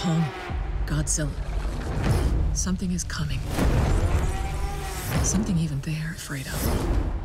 home. Godzilla. Something is coming. Something even they're afraid of.